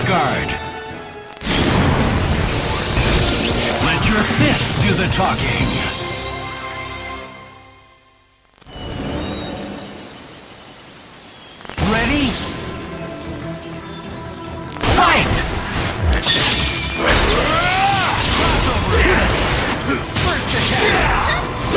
guard. Let your fist do the talking. Ready? Fight! First attack!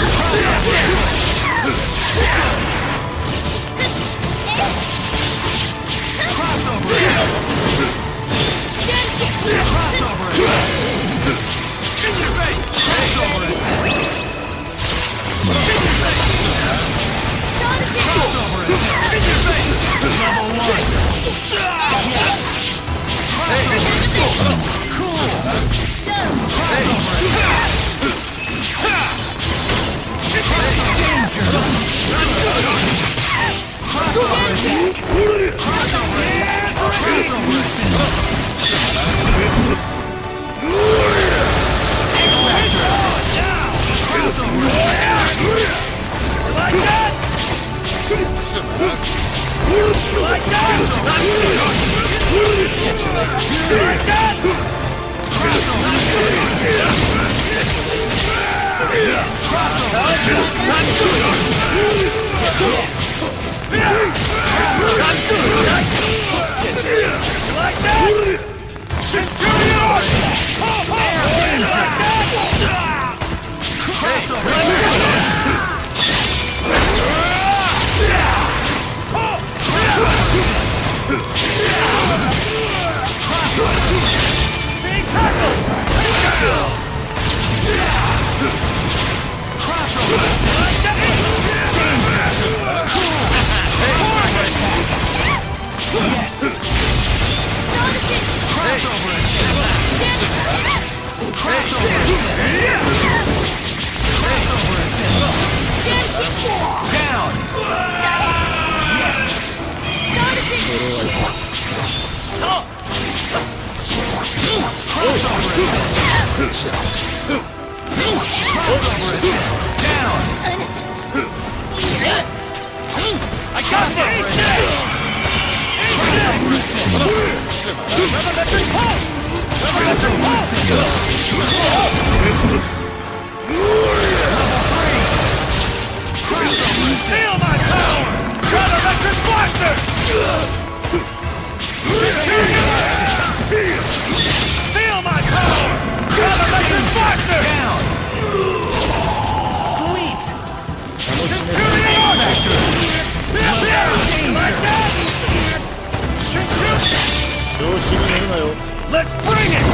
Let's bring it!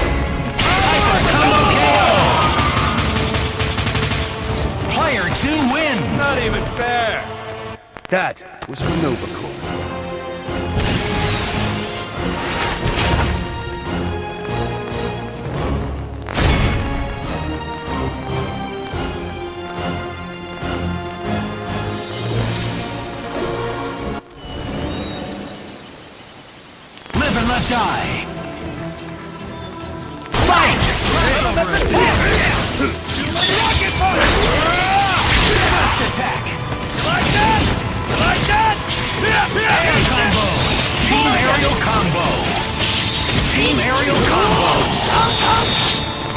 Player 2 wins! Not even fair! That was for Nova Corps. Live and let die! Fight! Rocket punch! First attack! Like that? Like that? Air combo! Team aerial combo! Team aerial combo!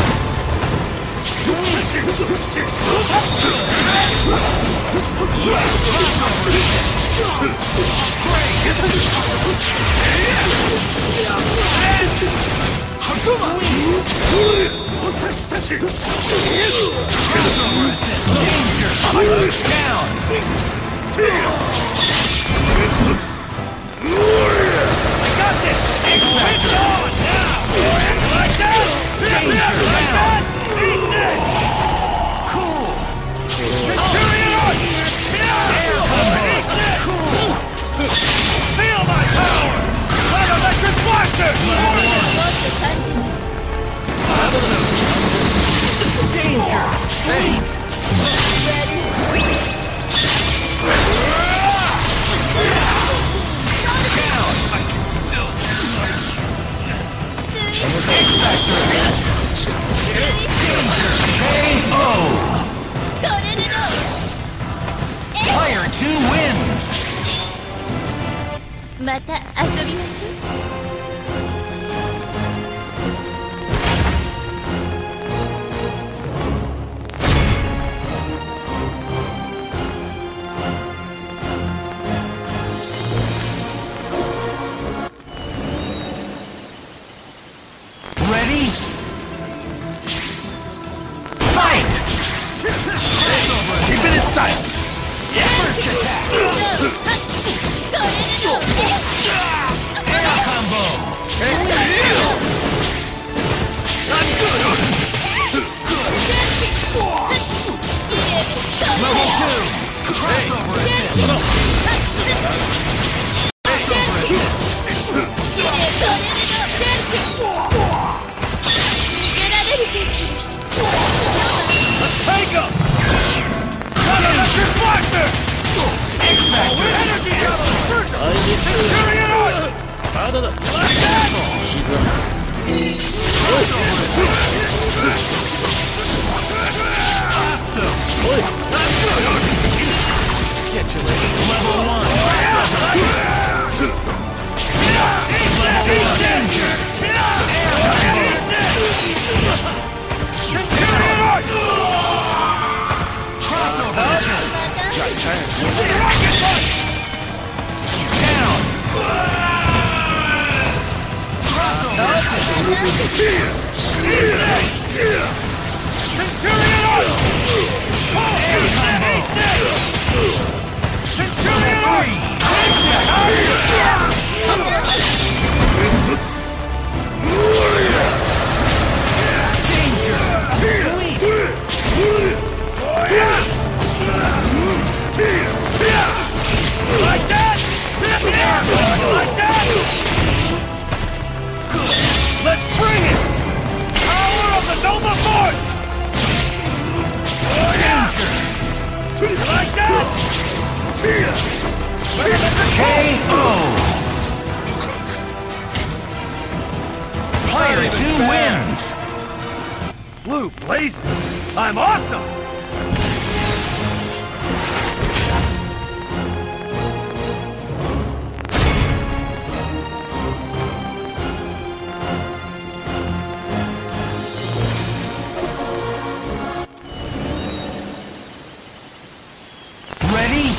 Down! I got this! It's on now! Like that? Like that? Eat this! Cool! Centurion! Eat this! Feel my power! Like electric blaster! Danger! Sweet! Down! I can still Player 2 wins! また遊びましょう。 Ready? Fight! Keep it in style. First attack! Air combo! Level 2! Crossover assist! Let's take him! Electric blaster! X-Factor! Energy Javelin! Centurion Arts! Like that! Awesome! Get you later. Level 1! Level 1! Danger! Centurion Arts! Crossover assist! Rocket Punch! Down! Crossover assist! Centurion Arts! Air combo! Centurion Arts! Like that! Like that! Let's bring it! Power of the Nova Force! Like that! KO! Player 2 wins! Blue blazes! I'm awesome! Ready?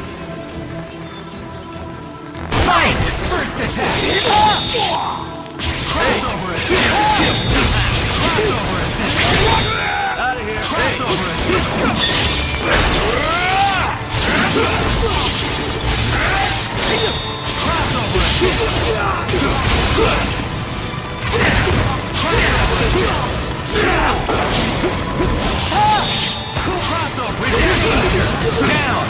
Fight! First attack! Crossover assist! Crossover assist! Out of here! Crossover assist! Crossover Down!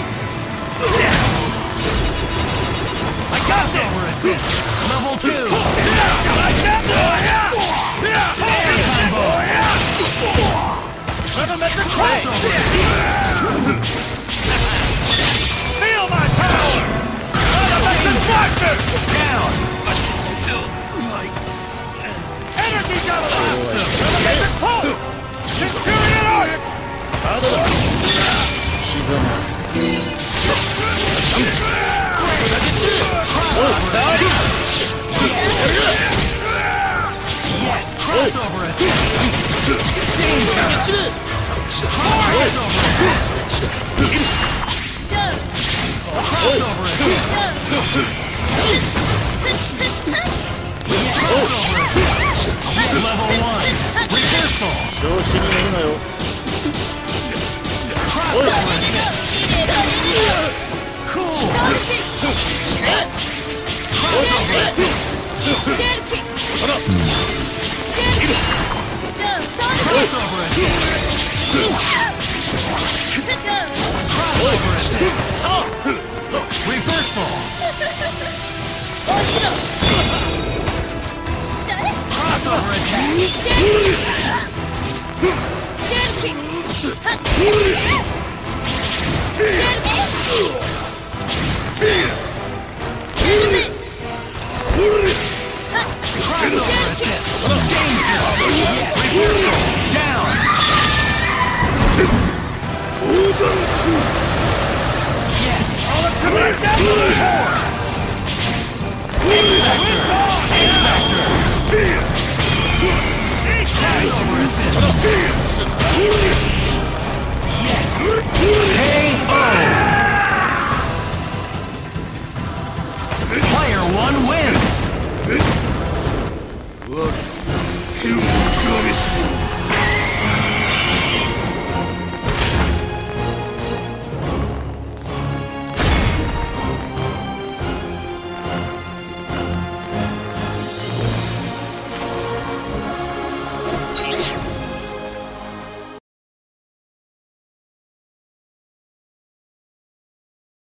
I got this! Level 2! Like that! Elemental Crash! Feel my power! Elemental Blaster! Down! Energy Javelin! Elemental Pulse! Centurion Arts! Crossover assist! Danger! Crossover assist! Crossover assist! Level 1! Reversal! Crossover assist! Cool! Crossover assist! Crossover assist! Crossover assist! Reversal! Crossover attack! Crossover assist! Danger! Reversal! Down! Yes! All up to my devil! X-Factor! X-Factor! Crossover assist! Yes! KO! Player 1 wins! 剣を極めし者